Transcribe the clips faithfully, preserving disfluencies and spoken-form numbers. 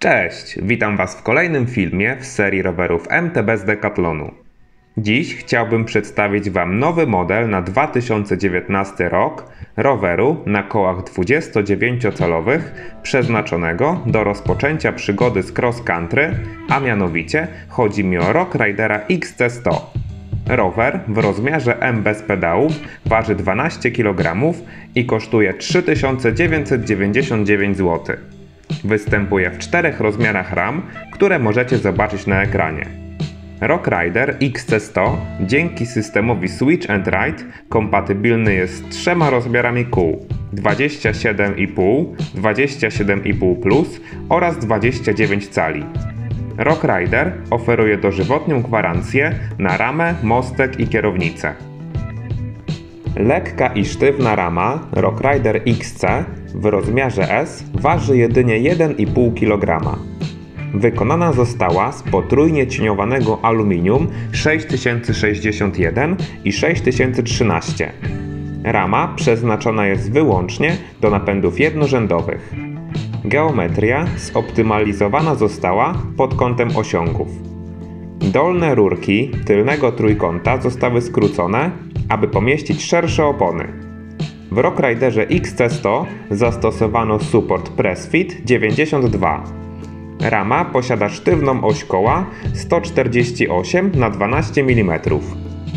Cześć, witam Was w kolejnym filmie w serii rowerów M T B z Decathlonu. Dziś chciałbym przedstawić Wam nowy model na dwa tysiące dziewiętnasty rok roweru na kołach dwudziestodziewięciocalowych przeznaczonego do rozpoczęcia przygody z cross country, a mianowicie chodzi mi o Rock Ridera X C sto. Rower w rozmiarze M bez pedałów waży dwanaście kilogramów i kosztuje trzy tysiące dziewięćset dziewięćdziesiąt dziewięć złotych. Występuje w czterech rozmiarach ram, które możecie zobaczyć na ekranie. Rock Rider X C sto dzięki systemowi Switch and Ride kompatybilny jest z trzema rozmiarami kół: dwadzieścia siedem i pół, dwadzieścia siedem i pół plus oraz dwadzieścia dziewięć cali. Rock Rider oferuje dożywotnią gwarancję na ramę, mostek i kierownicę. Lekka i sztywna rama Rock Rider X C w rozmiarze S waży jedynie jeden i pół kilograma. Wykonana została z potrójnie cieniowanego aluminium sześć tysięcy sześćdziesiąt jeden i sześć tysięcy trzynaście. Rama przeznaczona jest wyłącznie do napędów jednorzędowych. Geometria zoptymalizowana została pod kątem osiągów. Dolne rurki tylnego trójkąta zostały skrócone, aby pomieścić szersze opony. W Rock Riderze X C sto zastosowano support PressFit dziewięćdziesiąt dwa. Rama posiada sztywną oś koła sto czterdzieści osiem na dwanaście milimetrów.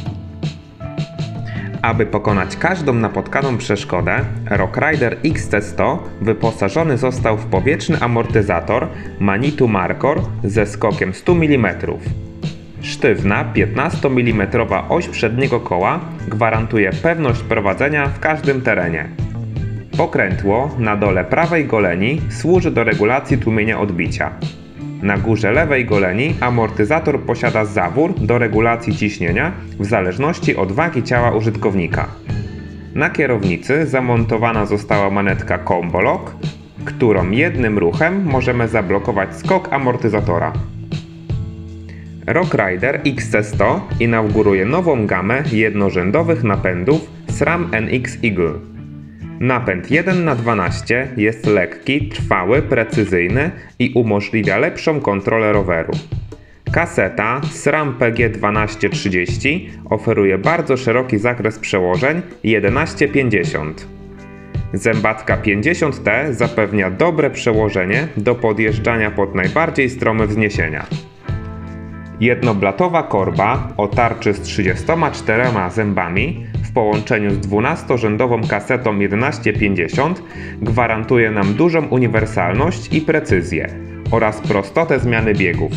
Aby pokonać każdą napotkaną przeszkodę, Rock Rider X C sto wyposażony został w powietrzny amortyzator Manitou Markor ze skokiem sto milimetrów. Sztywna piętnastomilimetrowa oś przedniego koła gwarantuje pewność prowadzenia w każdym terenie. Pokrętło na dole prawej goleni służy do regulacji tłumienia odbicia. Na górze lewej goleni amortyzator posiada zawór do regulacji ciśnienia w zależności od wagi ciała użytkownika. Na kierownicy zamontowana została manetka Combo Lock, którą jednym ruchem możemy zablokować skok amortyzatora. Rock Rider X C sto inauguruje nową gamę jednorzędowych napędów SRAM N X Eagle. Napęd jeden na dwanaście jest lekki, trwały, precyzyjny i umożliwia lepszą kontrolę roweru. Kaseta SRAM P G dwanaście trzydzieści oferuje bardzo szeroki zakres przełożeń jedenaście pięćdziesiąt. Zębatka pięćdziesiąt T zapewnia dobre przełożenie do podjeżdżania pod najbardziej strome wzniesienia. Jednoblatowa korba o tarczy z trzydziestoma czterema zębami w połączeniu z dwunastorzędową kasetą jedenaście pięćdziesiąt gwarantuje nam dużą uniwersalność i precyzję oraz prostotę zmiany biegów.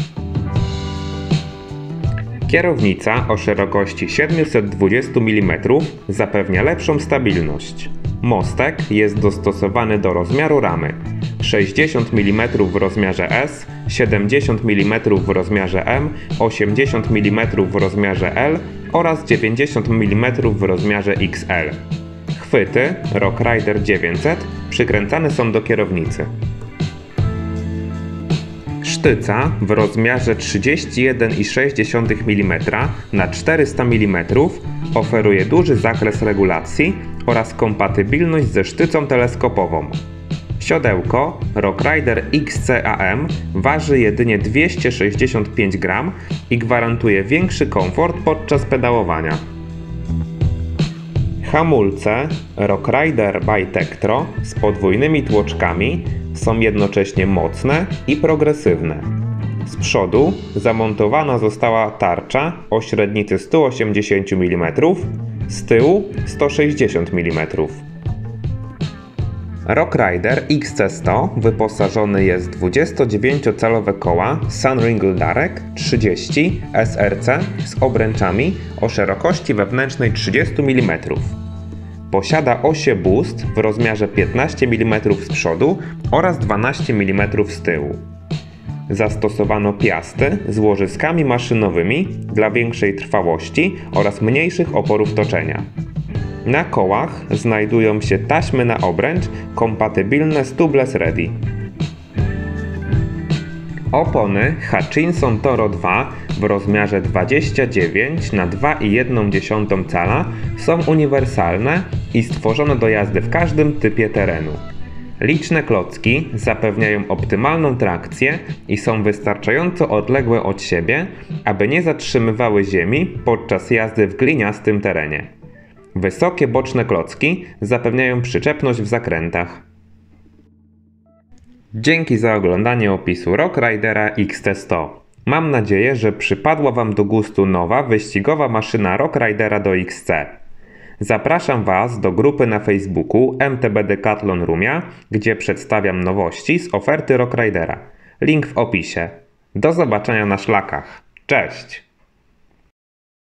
Kierownica o szerokości siedemset dwadzieścia milimetrów zapewnia lepszą stabilność. Mostek jest dostosowany do rozmiaru ramy: sześćdziesiąt milimetrów w rozmiarze S, siedemdziesiąt milimetrów w rozmiarze M, osiemdziesiąt milimetrów w rozmiarze L oraz dziewięćdziesiąt milimetrów w rozmiarze X L. Chwyty Rock Rider dziewięćset przykręcane są do kierownicy. Sztyca w rozmiarze trzydzieści jeden i sześć milimetra na czterysta milimetrów oferuje duży zakres regulacji oraz kompatybilność ze sztycą teleskopową. Siodełko Rock Rider X C A M waży jedynie dwieście sześćdziesiąt pięć gramów i gwarantuje większy komfort podczas pedałowania. Hamulce Rock Rider by Tektro z podwójnymi tłoczkami są jednocześnie mocne i progresywne. Z przodu zamontowana została tarcza o średnicy sto osiemdziesiąt milimetrów, z tyłu sto sześćdziesiąt milimetrów. Rock Rider X C sto wyposażony jest w dwudziestodziewięciocalowe koła Sunringle Darek trzydzieści S R C z obręczami o szerokości wewnętrznej trzydzieści milimetrów. Posiada osie Boost w rozmiarze piętnaście milimetrów z przodu oraz dwanaście milimetrów z tyłu. Zastosowano piasty z łożyskami maszynowymi dla większej trwałości oraz mniejszych oporów toczenia. Na kołach znajdują się taśmy na obręcz kompatybilne z Tubeless Ready. Opony Hutchinson Toro dwa w rozmiarze dwadzieścia dziewięć na dwa i jedną dziesiątą cala są uniwersalne i stworzone do jazdy w każdym typie terenu. Liczne klocki zapewniają optymalną trakcję i są wystarczająco odległe od siebie, aby nie zatrzymywały ziemi podczas jazdy w gliniastym terenie. Wysokie boczne klocki zapewniają przyczepność w zakrętach. Dzięki za oglądanie opisu Rock Ridera X T sto. Mam nadzieję, że przypadła Wam do gustu nowa wyścigowa maszyna Rock Ridera do X C. Zapraszam Was do grupy na Facebooku M T B Decathlon Rumia, gdzie przedstawiam nowości z oferty Rock Ridera. Link w opisie. Do zobaczenia na szlakach. Cześć!